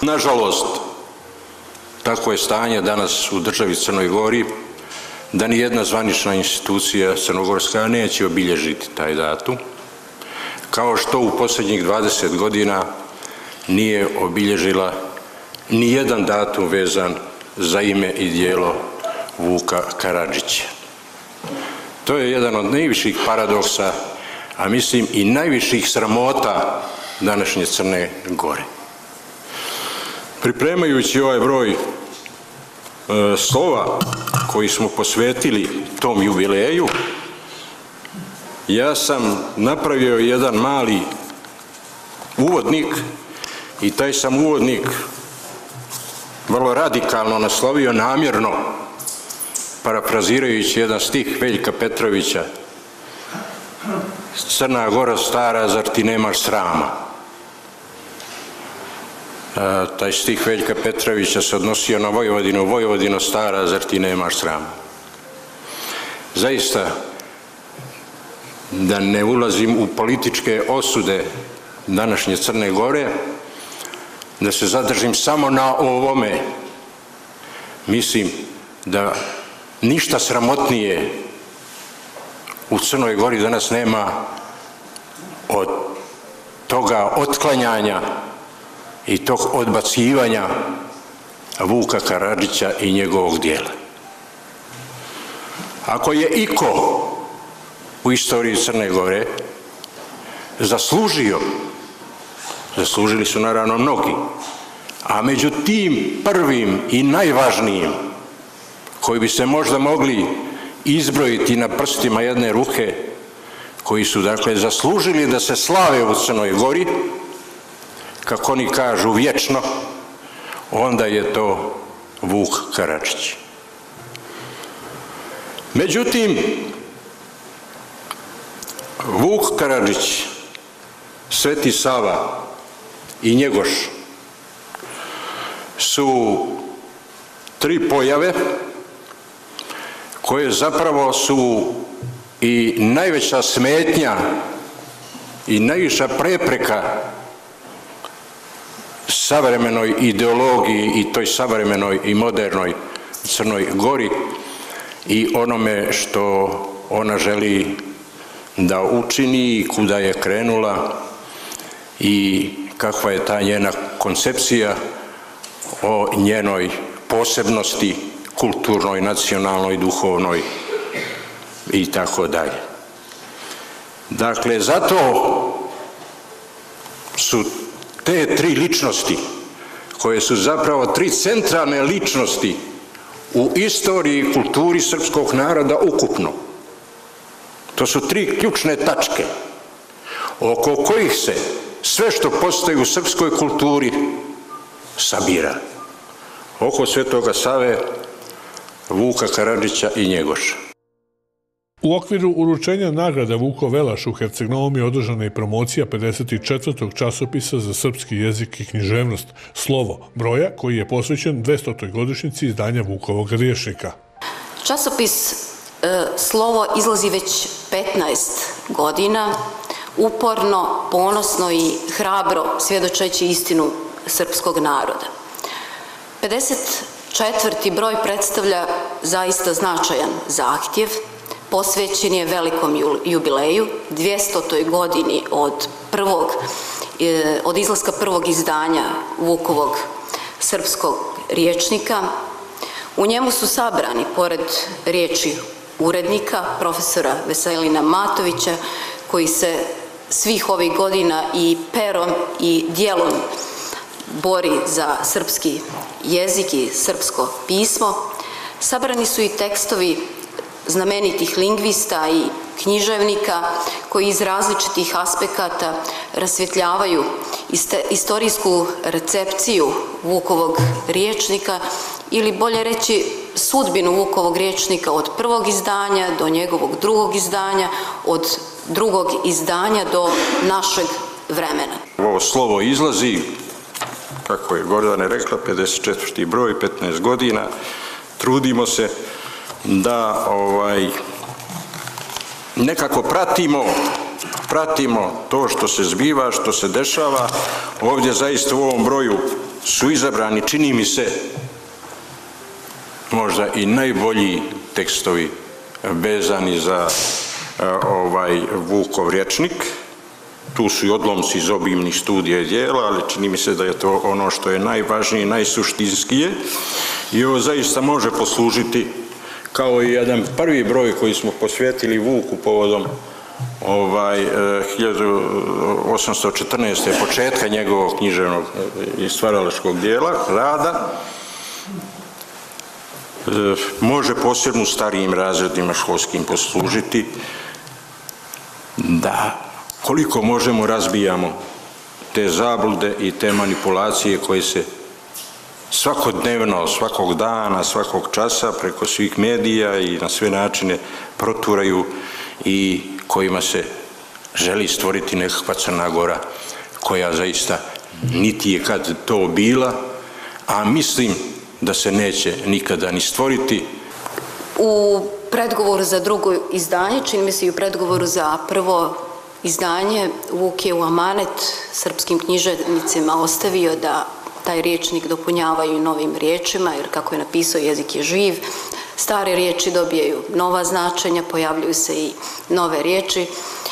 Nažalost, tako je stanje danas u državi Crnoj Gori, da ni jedna zvanična institucija crnogorska neće obilježiti taj datum, kao što u posljednjih 20 godina nije obilježila ni jedan datum vezan za ime i djelo Vuka Karadžića. To je jedan od najviših paradoksa, a mislim i najviših sramota današnje Crne Gore. Pripremajući ovaj broj slova koji smo posvetili tom jubileju, ja sam napravio jedan mali uvodnik i taj sam uvodnik vrlo radikalno naslovio namjerno, parafrazirajući jedan stih Veljka Petrovića: Crna Gora stara, zar ti nemaš srama? Taj stih Veljka Petrovića se odnosio na Vojvodinu: Vojvodino stara, zar ti nemaš srama? Zaista, da ne ulazim u političke osude današnje Crne Gore, da se zadržim samo na ovome, mislim da ništa sramotnije u Crnoj Gori danas nema od toga otklanjanja i tog odbacivanja Vuka Karadžića i njegovog djela. Ako je iko u istoriji Crne Gore zaslužili su naravno mnogi, a među tim prvim i najvažnijim, koji bi se možda mogli izbrojiti na prstima jedne ruke, koji su dakle zaslužili da se slave u Crnoj Gori, kako oni kažu vječno, onda je to Vuk Karadžić. Međutim, Vuk Karadžić, Sveti Sava i Njegoš su tri pojave koje zapravo su i najveća smetnja i najviša prepreka savremenoj ideologiji i toj savremenoj i modernoj Crnoj Gori i onome što ona želi da učini i kuda je krenula i kakva je ta njena koncepcija o njenoj posebnosti kulturnoj, nacionalnoj, duhovnoj i tako dalje. Dakle, zato su te tri ličnosti, koje su zapravo tri centralne ličnosti u istoriji i kulturi srpskog naroda ukupno, to su tri ključne tačke oko kojih se sve što postoji u srpskoj kulturi sabira. Oko Svetoga Save, Vuka Karadžića i Njegoša. U okviru uručenja nagrada Vuko Velaš u Herceg-Novom je održana i promocija 54. časopisa za srpski jezik i književnost Slovo broja, koji je posvećen 200. godišnjici izdanja Vukovog rječnika. Časopis Slovo izlazi već 15 godina, uporno, ponosno i hrabro svjedočeći istinu srpskog naroda. 54. broj predstavlja zaista značajan zahtjev, posvećen je velikom jubileju, 200. godini od izlaska prvog izdanja Vukovog srpskog rječnika. U njemu su sabrani, pored riječi urednika, profesora Veselina Matovića, koji se svih ovih godina i perom i djelom bori za srpski jezik i srpsko pismo, sabrani su i tekstovi znamenitih lingvista i književnika koji iz različitih aspekata rasvjetljavaju istorijsku recepciju Vukovog rječnika, ili bolje reći sudbinu Vukovog rječnika od prvog izdanja do njegovog drugog izdanja, od drugog izdanja do našeg vremena. Ovo slovo izlazi, kako je Gordana rekla, 54. broj, 15 godina. Trudimo se da nekako pratimo to što se zbiva, što se dešava. Ovdje zaista u ovom broju su izabrani, čini mi se, možda i najbolji tekstovi vezani za Vukov rječnik. Tu su i odlomci iz obimnih studija i djela, ali čini mi se da je to ono što je najvažnije i najsuštinskije. I ovo zaista može poslužiti kao i jedan prvi broj koji smo posvetili Vuku povodom 1814. početka njegovog književnog i stvaralačkog dijela, rada, može posebno starijim razredima školskim poslužiti da koliko možemo razbijamo te zablude i te manipulacije koje se svakodnevno, svakog dana, svakog časa preko svih medija i na sve načine proturaju i kojima se želi stvoriti nekakva Crna Gora koja zaista niti je kad to bila, a mislim da se neće nikada ni stvoriti. U predgovoru za drugo izdanje, čini mi se i u predgovoru za prvo izdanje, Vuk je u amanet srpskim književnicima ostavio da taj rječnik dopunjavaju novim riječima, jer kako je napisao, jezik je živ, stare riječi dobijaju nova značenja, pojavljuju se i nove riječi.